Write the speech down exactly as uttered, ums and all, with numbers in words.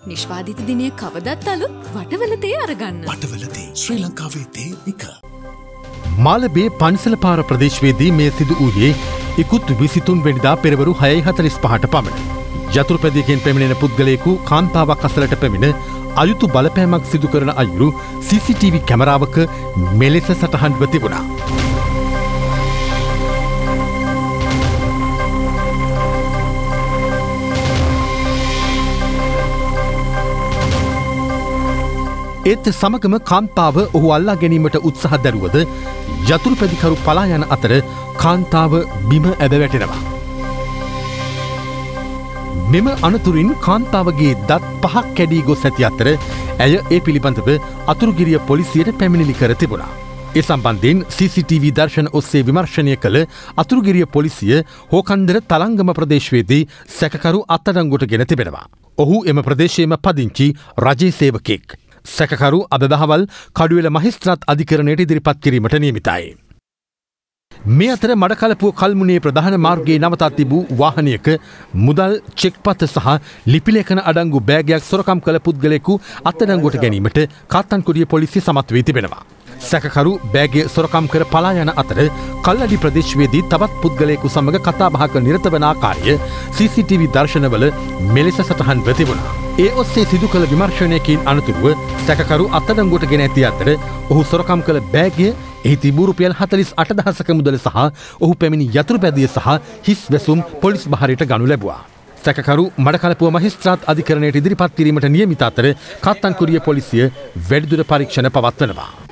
නිෂ්පාදිත දිනය කවදත් අලුත් වටවල තේ අරගන්න. වටවල තේ ශ්‍රී ලංකාවේ තේ එක. මාලබේ පන්සල පාර ප්‍රදේශයේදී මේ සිදු වූයේ ඉකුත් විසිතුන් වෙනිදා පෙරවරු හයයි හතළිස් පහට පමණ. යතුරුපැදියකින් පැමිණෙන පුද්ගලයෙකු කාන්තාවක් අසලට පැමිණ අයුතු බලපෑමක් සිදු කරන අයුරු සී සී ටී වී කැමරාවක මෙලෙස සටහන්ව තිබුණා. ඒත් සමගම කාන්තාව ඔහු අල්ලා ගැනීමට උත්සාහ දැරුවද යතුරුපැදිකරු පලා යන අතර කාන්තාව බිම ඇද වැටෙනවා. මෙම අනතුරින් කාන්තාවගේ දත් පහක් කැඩී ගොස් ඇති අතර ඇය ඒ පිළිබඳව අතුරුගිරිය පොලිසියට පැමිණිලි කර තිබුණා. ඒ සම්බන්ධයෙන් සී සී ටී වී දර්ශන ඔස්සේ විමර්ශනය කළ අතුරුගිරිය පොලිසිය හෝකන්දර තලංගම ප්‍රදේශයේදී සැකකරු අත්අඩංගුවට ගෙන තිබෙනවා. ඔහු එම ප්‍රදේශයේම පදිංචි රජයේ සේවකයෙක්. සැකකරු අද දහවල් කඩුවෙල මහිස්ත්‍රාත් අධිකරණයට ඉදිරිපත් කිරීමට නියමිතයි. මේ අතර මඩකලපුව කල්මුණේ ප්‍රධාන මාර්ගයේ නවතා තිබූ වාහනයක මුදල් චෙක්පත සහ ලිපිලේඛන අඩංගු බෑගයක් සොරකම් කළ පුද්ගලයෙකු අත්අඩංගුවට ගැනීමට කාත්තන්කුරිය පොලිසිය සමත් වී තිබෙනවා. සැකකරු බෑගය සොරකම් කර පලා යන අතර කල්ලඩි ප්‍රදේශයේදී තවත් පුද්ගලයෙකු සමග කතාබහක නිරත වන ආකාරය සී සී ටී වී දර්ශනවල මෙලෙස සටහන්ව තිබුණා. ඒ ඔස්සේ සිදු කළ විමර්ශනයකින් අනතුරුව සැකකරු අත්අඩංගුවට ගෙන ඇති අතර ඔහු සොරකම් කළ බෑගය එහි තිබූ රුපියල් හතළිස් අට දහසක මුදල සහ ඔහු පැමිණි යතුරුපැදිය සහ හිස් වැසුම් පොලිස් බහරයට ගනු ලැබුවා. සැකකරු මඩකලපුව මහිස්ත්‍රාත් අධිකරණයට ඉදිරිපත් කිරීමට නියමිත අතර කාත්තන්කුරිය පොලිසිය වැඩිදුර පරීක්ෂණ පවත්වනවා.